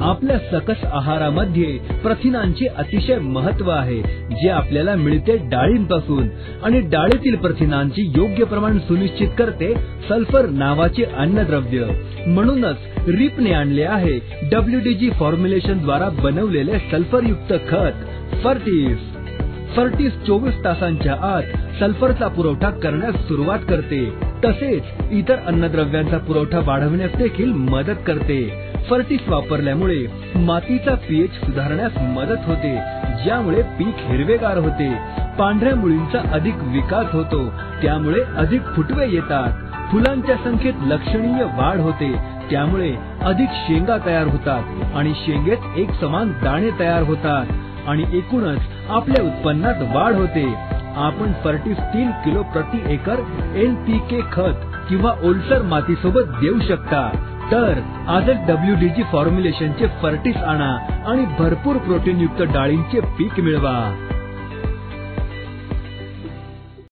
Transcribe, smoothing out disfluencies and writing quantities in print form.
आपल्या सकस आहारामध्ये प्रथिनांचे अतिशय महत्व आहे, जे आपल्याला मिळते डाळींपासून, आणि डाळीतील प्रथिनांचे योग्य प्रमाण सुनिश्चित करते सल्फर नावाचे अन्नद्रव्य. म्हणूनच रिपने आणले आहे WDG फॉर्म्युलेशन द्वारा बनवलेले सल्फरयुक्त खत फर्टिस. फर्टिस 24 तासांच्या आत सल्फरचा पुरवठा करण्यास सुरुवात करते, तसेच इतर अन्नद्रव्यांचा पुरवठा वाढवण्यास देखील मदत करते. फर्टिस वापरल्यामुळे मातीचा पीएच सुधारण्यास मदत होते, ज्यामुळे पीक हिरवेगार होते. पांढऱ्या मुळींचा अधिक विकास होतो, त्यामुळे अधिक फुटवे येतात. फुलांच्या संख्येत लक्षणीय वाढ होते, त्यामुळे अधिक शेंगा तयार होतात आणि शेंगेत एक समान दाणे तयार होतात, आणि एकूणच आपल्या उत्पन्नात वाढ होते. आपण फर्टिस 3 किलो प्रति एकर NPK खत किंवा ओलसर मातीसोबत देऊ शकता. तर आजच WDG फॉर्म्युलेशनचे फर्टिस आणा आणि भरपूर प्रोटीनयुक्त डाळींचे पीक मिळवा.